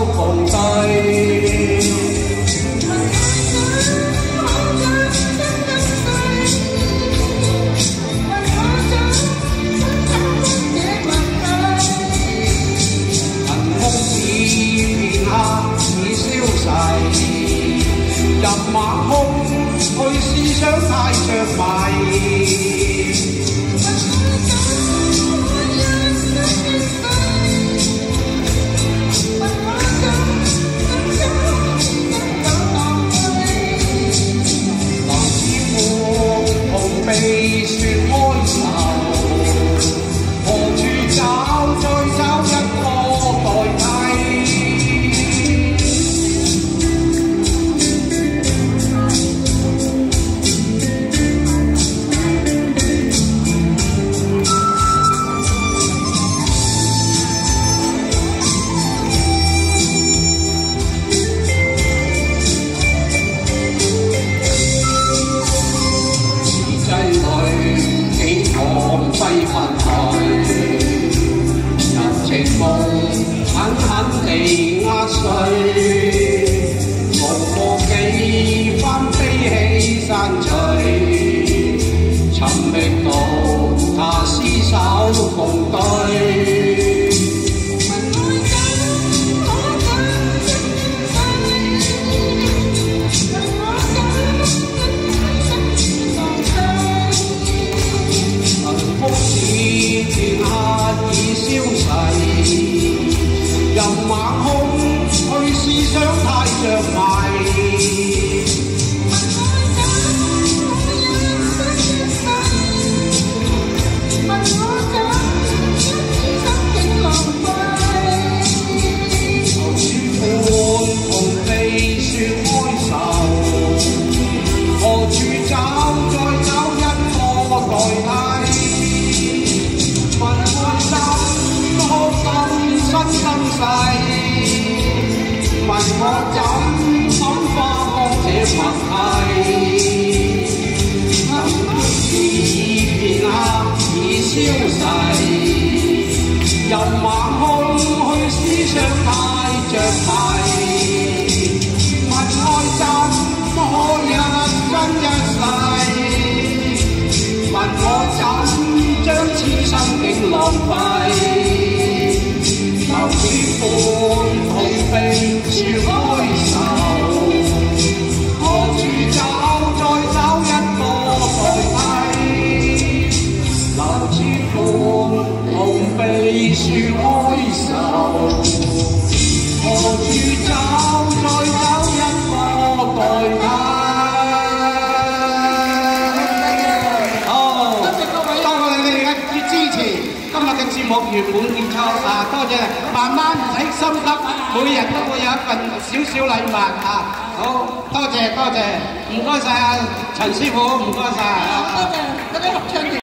共對。入晚空去思想太着迷，劉師傅同被説哀愁，何處找再找一個代替。揮發去，人情夢狠狠地壓碎，無過幾番飛起山翠，尋覓到他廝守共對。天下已消逝，任晚空去思想太着迷。劉師傅同被説哀愁，何處找再找一個代替。問愛怎可今生今世？問我怎感花光這默契？已片刻已消逝，任晚空去思想太着迷。問愛怎可一生一世？問我怎將此生竟浪費？劉師傅同被説哀愁，何處找再找一個代替？劉師傅同被説哀愁，何處找再找一個代替？今日嘅節目圓滿結束啊！多謝，慢慢唔使心急，每日都會有一份少少禮物啊！好，多謝，唔該晒啊，陳師傅，唔該晒。多謝嗰啲合唱團。